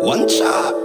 One shot.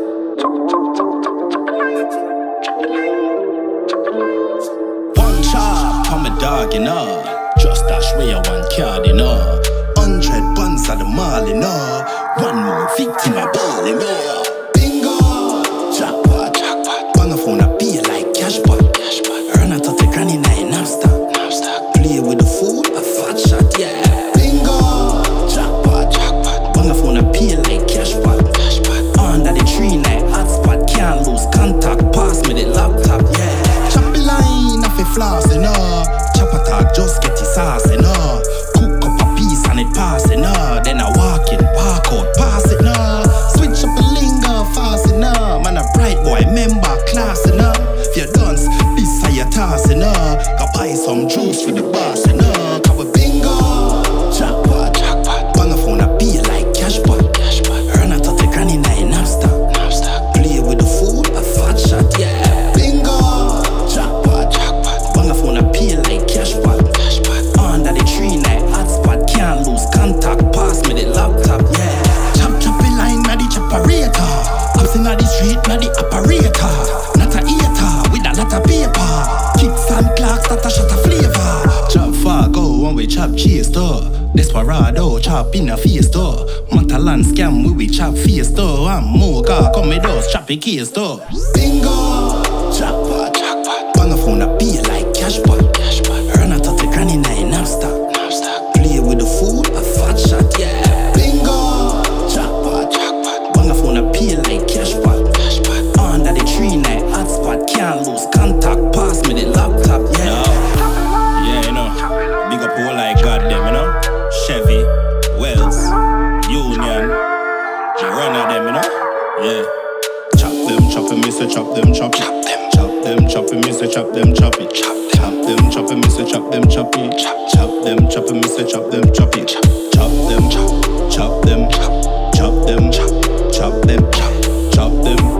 One shot on my dog, you know. Just dash way a one card, you know. 100 buns at the mall, you know. One more victim a ball, you know. Bingo! Jackpot, jackpot. Bang a phone a beer like cashpot. Earn a 30 grand in a knapsack. Play with the food, a fat shot, yeah. Bingo! Jackpot, jackpot. Bang a phone a beer like cashpot. Under the tree like hotspot. Can't lose contact. Pass me the laptop, yeah. Chop the line off a floss, you know. Chop a tag, just get the sauce, you know. Cook up a piece and it pass, you know. Then I walk in, walk out, pass it, no. Switch up the lingo fast, you know. Man a bright boy, member class, you know. If you dance, this is your task, you know. Go buy some juice for the boss, you know. Cause we bingo, jackpot, jackpot. Bang a phone a beer like cashpot. Earn a 30 grand in a knapsack. Play with the food, a fat shot, yeah. Bingo, jackpot, jackpot. Bang a phone a beer like cashpot. Under the tree like hotspot. Can't lose contact. Pass me the laptop, yeah. Chop the line, na the choperator. Ups inna the street, na the operator. Not a eater with a lot of paper. Kicks and clocks, that a shot of flavor. Chop Fargo, one way chop cheese though. Desperado, chop in a face though. Matalan scam, we chop face though. I'm more car, come with us, chop a case though. Bingo, jackpot, jackpot. Bang a phone a beer like cashpot. Earn a 30 grand in a knapsack. Play with the food, a fat shot, yeah. Bingo, jackpot, jackpot. Bang a phone a beer like cashpot. Under the tree like hotspot. Can't lose contact. Pass me the laptop, yeah. Yeah, you know. Big up all like goddamn, you know. Chevy, Wells, Union, the run of them, you know. Yeah. Chop them, me say chop them, chop it. Chop them, me say chop them, chop it. Chop them, me say chop them, chop it. Chop them, me say chop them, chop it. Chop them, chop them, chop them, chop them, chop them.